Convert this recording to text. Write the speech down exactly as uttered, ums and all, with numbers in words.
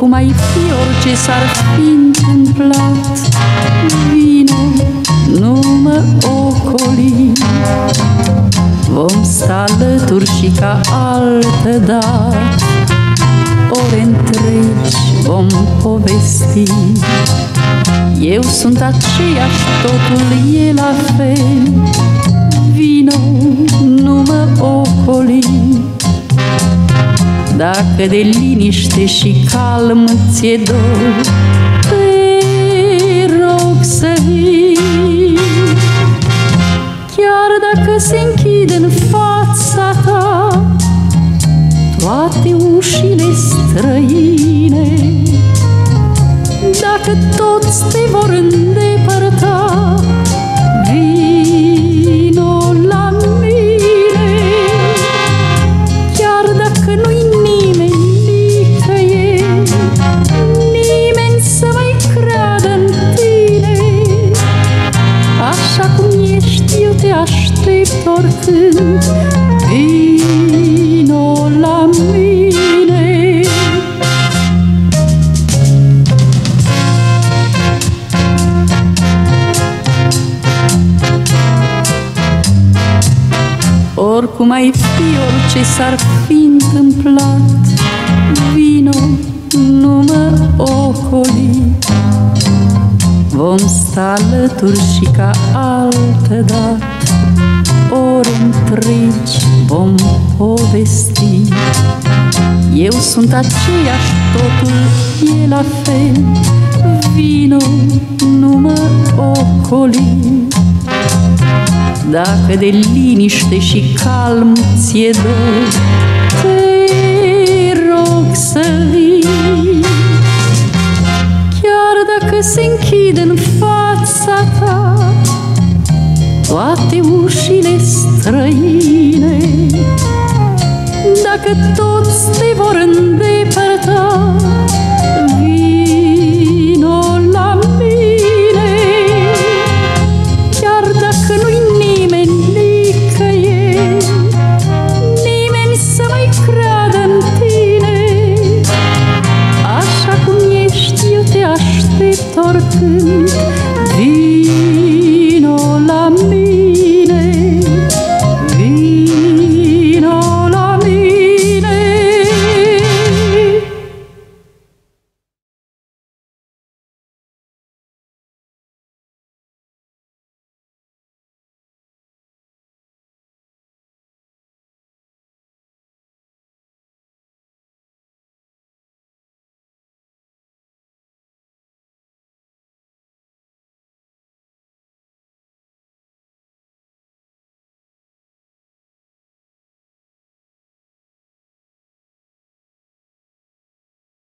Oricum ai fi, orice s-ar fi întâmplat, vino, nu mă ocoli. Vom sta alături și ca altădată, ore întregi vom povesti. Eu sunt aceeași, totul e la fel, vino, nu mă ocoli. Dacă de liniște și calm ți-e dor, te rog să vii. Chiar dacă se închide în fața ta toate ușile străine, dacă toți te vor îndepărta, vino la mine. Chiar dacă nu-i nimeni nicăieri, nimeni să mai creadă în tine, așa cum ești eu te aștept oricând, vino la mine. Oricum ai fi, orice s-ar fi întâmplat, vino, nu mă ocoli. Vom sta alături și ca altădată, ore întregi vom povesti. Eu sunt aceeași, totul e la fel, vino, nu mă ocoli. Dacă de liniște și calm ți-e dor, te rog să vii. Chiar dacă se închide în fața ta toate ușile străine, dacă toți te vor îndepărta, vino la mine. Chiar dacă nu-i nimeni nicăieri, nimeni să mai creadă în tine, așa cum ești eu te aștept oricând,